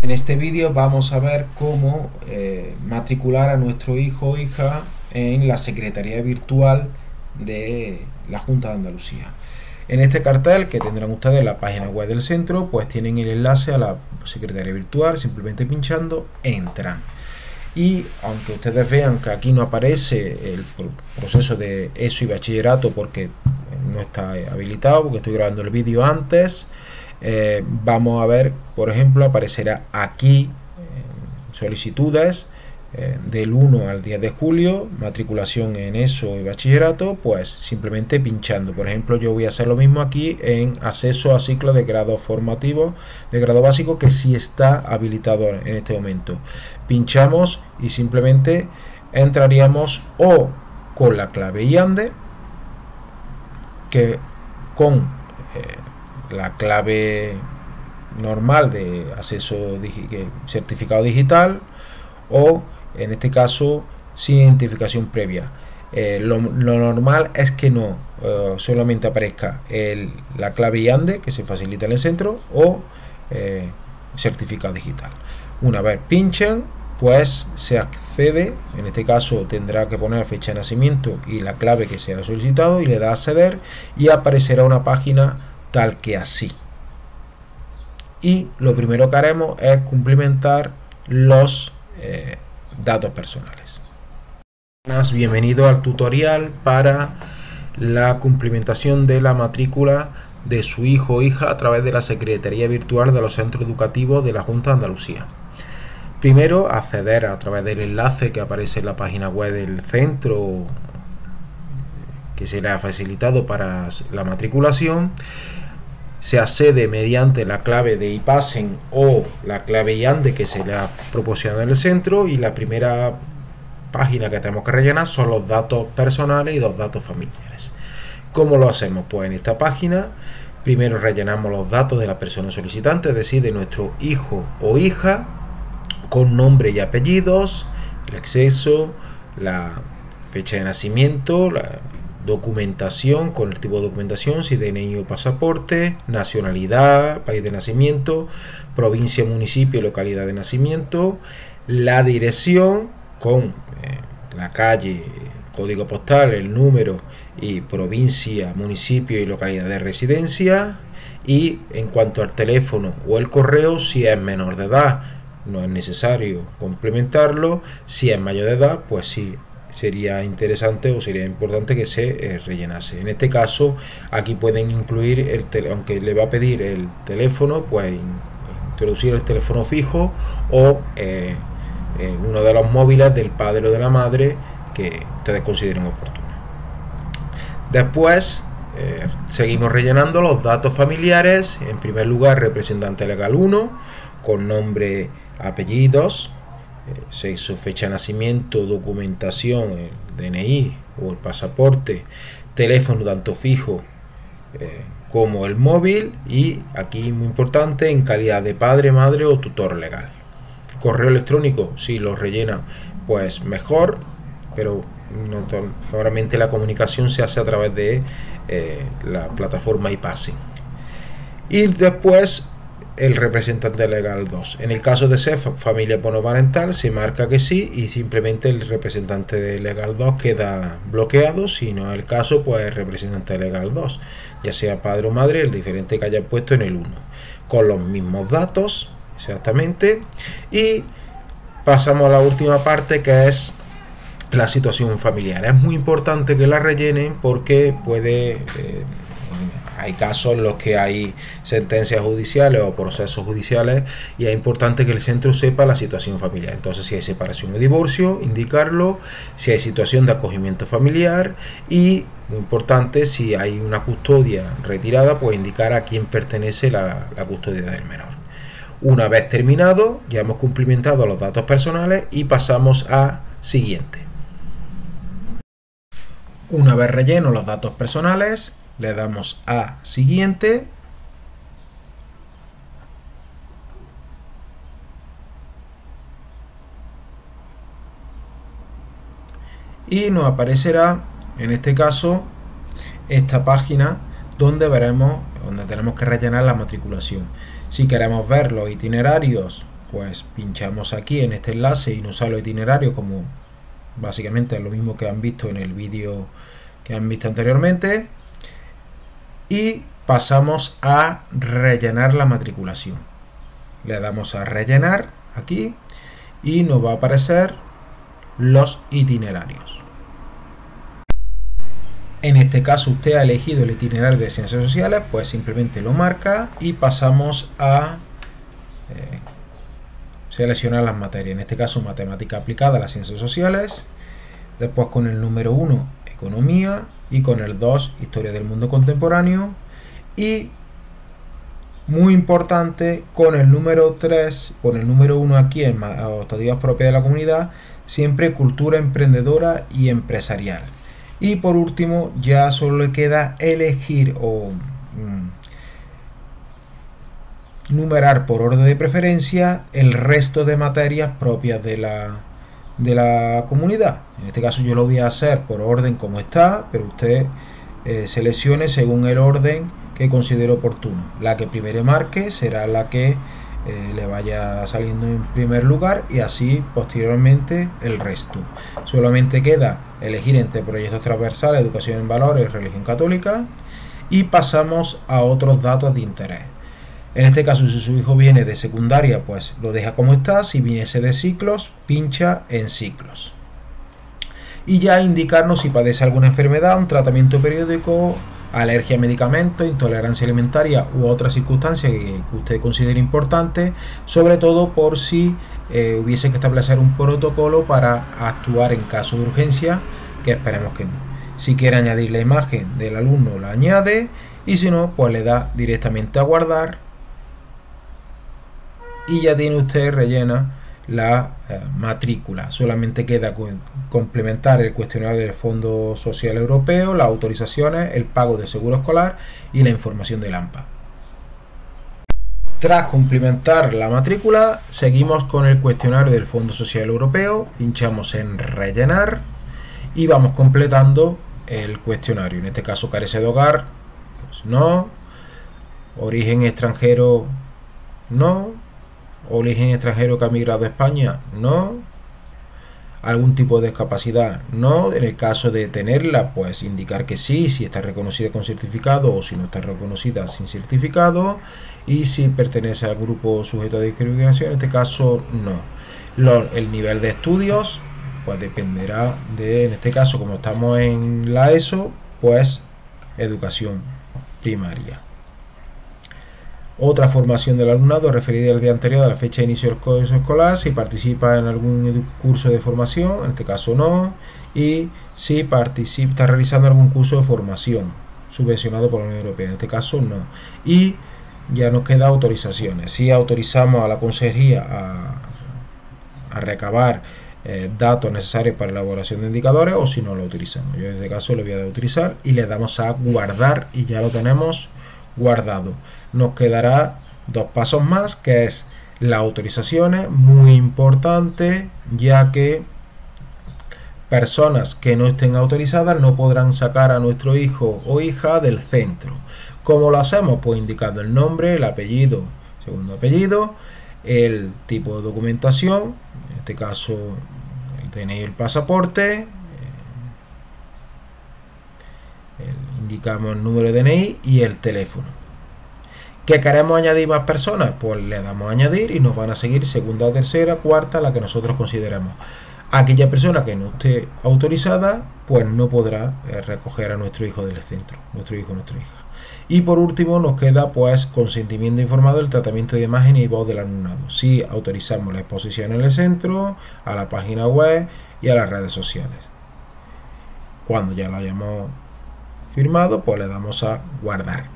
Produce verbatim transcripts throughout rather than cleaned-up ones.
En este vídeo vamos a ver cómo eh, matricular a nuestro hijo o hija en la Secretaría Virtual de la Junta de Andalucía. En este cartel que tendrán ustedes en la página web del centro, pues tienen el enlace a la Secretaría Virtual, simplemente pinchando entran. Y aunque ustedes vean que aquí no aparece el proceso de ESO y bachillerato porque no está habilitado, porque estoy grabando el vídeo antes, Eh, vamos a ver, por ejemplo, aparecerá aquí eh, solicitudes eh, del uno al diez de julio, matriculación en ESO y bachillerato, pues simplemente pinchando. Por ejemplo, yo voy a hacer lo mismo aquí en acceso a ciclo de grado formativo, de grado básico, que sí está habilitado en este momento. Pinchamos y simplemente entraríamos o con la clave IANDE, que con eh, la clave normal de acceso digi certificado digital, o en este caso sin identificación previa. Eh, lo, lo normal es que no eh, solamente aparezca el, la clave IANDE, que se facilita en el centro, o eh, certificado digital. Una vez pinchen, pues se accede. En este caso tendrá que poner fecha de nacimiento y la clave que se ha solicitado, y le da a acceder y aparecerá una página tal que así. Y lo primero que haremos es cumplimentar los eh, datos personales. Bienvenido al tutorial para la cumplimentación de la matrícula de su hijo o hija a través de la Secretaría Virtual de los Centros Educativos de la Junta de Andalucía. Primero, acceder a través del enlace que aparece en la página web del centro que se le ha facilitado para la matriculación. Se accede mediante la clave de iPassen o la clave IANDE que se le ha proporcionado en el centro, y la primera página que tenemos que rellenar son los datos personales y los datos familiares. ¿Cómo lo hacemos? Pues en esta página primero rellenamos los datos de la persona solicitante, es decir, de nuestro hijo o hija, con nombre y apellidos, el exceso, la fecha de nacimiento, la documentación con el tipo de documentación, si D N I o pasaporte, nacionalidad, país de nacimiento, provincia, municipio, localidad de nacimiento, la dirección con eh, la calle, código postal, el número, y provincia, municipio y localidad de residencia. Y en cuanto al teléfono o el correo, si es menor de edad no es necesario complementarlo, si es mayor de edad pues sí sería interesante o sería importante que se eh, rellenase. En este caso aquí pueden incluir el aunque le va a pedir el teléfono, pues introducir el teléfono fijo o eh, eh, uno de los móviles del padre o de la madre que ustedes consideren oportuno. Después eh, seguimos rellenando los datos familiares. En primer lugar, representante legal uno con nombre, apellidos, Eh, sexo, fecha de nacimiento, documentación, el D N I o el pasaporte, teléfono tanto fijo eh, como el móvil, y aquí muy importante, en calidad de padre, madre o tutor legal. Correo electrónico, si lo rellena pues mejor, pero normalmente la comunicación se hace a través de eh, la plataforma iPassen. Y después el representante legal dos. En el caso de ser familia monoparental se marca que sí, y simplemente el representante legal dos queda bloqueado. Si no es el caso, pues el representante legal dos, ya sea padre o madre, el diferente que haya puesto en el uno, con los mismos datos exactamente. Y pasamos a la última parte, que es la situación familiar. Es muy importante que la rellenen porque puede eh, hay casos en los que hay sentencias judiciales o procesos judiciales, y es importante que el centro sepa la situación familiar. Entonces, si hay separación o divorcio, indicarlo; si hay situación de acogimiento familiar, y muy importante, si hay una custodia retirada, pues indicar a quién pertenece la, la custodia del menor. Una vez terminado, ya hemos cumplimentado los datos personales y pasamos a siguiente. Una vez relleno los datos personales, le damos a siguiente. Y nos aparecerá, en este caso, esta página donde veremos, donde tenemos que rellenar la matriculación. Si queremos ver los itinerarios pues pinchamos aquí en este enlace y nos sale el itinerario, como básicamente es lo mismo que han visto en el vídeo que han visto anteriormente, y pasamos a rellenar la matriculación. Le damos a rellenar aquí y nos va a aparecer los itinerarios. En este caso usted ha elegido el itinerario de ciencias sociales, pues simplemente lo marca y pasamos a eh, seleccionar las materias. En este caso matemática aplicada a las ciencias sociales, después con el número uno economía y con el dos historia del mundo contemporáneo, y muy importante con el número tres, con el número uno aquí en optativas propias de la comunidad, siempre cultura emprendedora y empresarial. Y por último ya solo le queda elegir o mm, numerar por orden de preferencia el resto de materias propias de la, de la comunidad. En este caso yo lo voy a hacer por orden como está, pero usted eh, seleccione según el orden que considere oportuno. La que primero marque será la que Eh, le vaya saliendo en primer lugar, y así posteriormente el resto. Solamente queda elegir entre proyectos transversales, educación en valores, religión católica, y pasamos a otros datos de interés. En este caso, si su hijo viene de secundaria, pues lo deja como está. Si viniese de ciclos, pincha en ciclos. Y ya indicarnos si padece alguna enfermedad, un tratamiento periódico, alergia a medicamentos, intolerancia alimentaria u otra circunstancia que, que usted considere importante, sobre todo por si eh, hubiese que establecer un protocolo para actuar en caso de urgencia, que esperemos que no. Si quiere añadir la imagen del alumno, la añade, y si no, pues le da directamente a guardar y ya tiene usted rellena la eh, matrícula. Solamente queda con, complementar el cuestionario del Fondo Social Europeo, las autorizaciones, el pago de seguro escolar y la información del AMPA. Tras complementar la matrícula, seguimos con el cuestionario del Fondo Social Europeo, pinchamos en rellenar y vamos completando el cuestionario. En este caso, carece de hogar, pues no. Origen extranjero, no. Origen extranjero que ha migrado a España, no. Algún tipo de discapacidad, no. En el caso de tenerla, pues indicar que sí, si está reconocida con certificado o si no está reconocida sin certificado, y si pertenece al grupo sujeto a discriminación, en este caso no. Lo, el nivel de estudios, pues dependerá de, en este caso como estamos en la ESO, pues educación primaria. Otra formación del alumnado referida al día anterior a la fecha de inicio del curso escolar, si participa en algún curso de formación, en este caso no, y si participa, está realizando algún curso de formación subvencionado por la Unión Europea, en este caso no. Y ya nos queda autorizaciones. Si autorizamos a la consejería a, a recabar eh, datos necesarios para la elaboración de indicadores, o si no lo utilizamos. Yo en este caso le voy a dar a utilizar y le damos a guardar y ya lo tenemos guardado. Nos quedará dos pasos más, que es las autorizaciones, muy importante, ya que personas que no estén autorizadas no podrán sacar a nuestro hijo o hija del centro. ¿Cómo lo hacemos? Pues indicando el nombre, el apellido, segundo apellido, el tipo de documentación, en este caso el D N I y el pasaporte, eh, el, indicamos el número de D N I y el teléfono. ¿Que queremos añadir más personas? Pues le damos a añadir y nos van a seguir segunda, tercera, cuarta, la que nosotros consideremos. Aquella persona que no esté autorizada, pues no podrá eh, recoger a nuestro hijo del centro, nuestro hijo o nuestra hija. Y por último nos queda pues consentimiento informado del tratamiento de imagen y voz del alumnado. Si autorizamos la exposición en el centro, a la página web y a las redes sociales. Cuando ya lo hayamos firmado, pues le damos a guardar.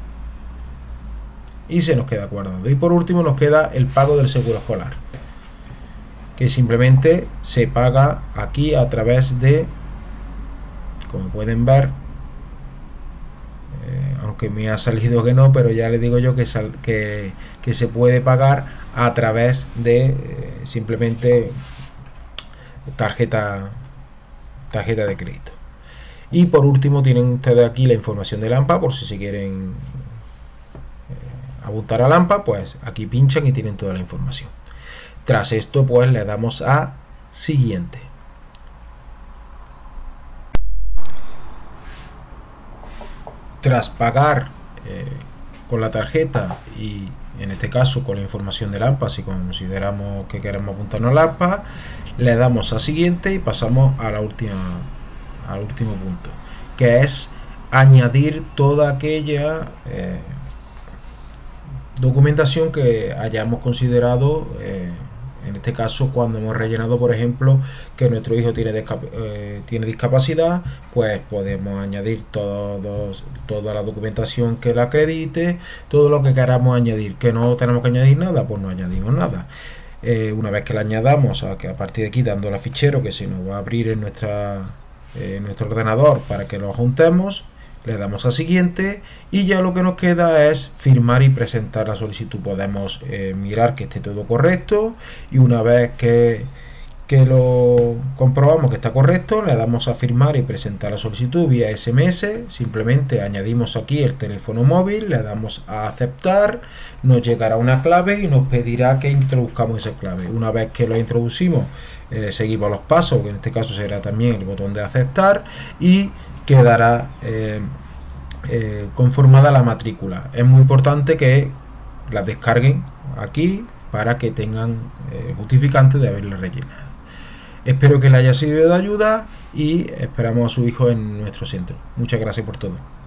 Y se nos queda guardado. Y por último nos queda el pago del seguro escolar, que simplemente se paga aquí a través de, como pueden ver, eh, aunque me ha salido que no, pero ya le digo yo que, sal, que, que se puede pagar a través de eh, simplemente tarjeta, tarjeta de crédito. Y por último tienen ustedes aquí la información del AMPA, por si se quieren apuntar al AMPA, pues aquí pinchan y tienen toda la información. Tras esto, pues le damos a siguiente. Tras pagar eh, con la tarjeta y en este caso con la información del AMPA, si consideramos que queremos apuntarnos al AMPA, le damos a siguiente y pasamos a la última, al último punto, que es añadir toda aquella eh, documentación que hayamos considerado, eh, en este caso cuando hemos rellenado, por ejemplo, que nuestro hijo tiene, discap eh, tiene discapacidad, pues podemos añadir todos, toda la documentación que la acredite, todo lo que queramos añadir. Que no tenemos que añadir nada, pues no añadimos nada. Eh, una vez que la añadamos, a, que a partir de aquí dando al fichero que se nos va a abrir en, nuestra, eh, en nuestro ordenador para que lo juntemos, le damos a siguiente y ya lo que nos queda es firmar y presentar la solicitud. Podemos eh, mirar que esté todo correcto y una vez que, que lo comprobamos que está correcto, le damos a firmar y presentar la solicitud vía S M S. Simplemente añadimos aquí el teléfono móvil, le damos a aceptar, nos llegará una clave y nos pedirá que introduzcamos esa clave. Una vez que lo introducimos, eh, seguimos los pasos, que en este caso será también el botón de aceptar, y quedará eh, eh, conformada la matrícula. Es muy importante que la descarguen aquí para que tengan eh, justificante de haberla rellenado. Espero que le haya sido de ayuda y esperamos a su hijo en nuestro centro. Muchas gracias por todo.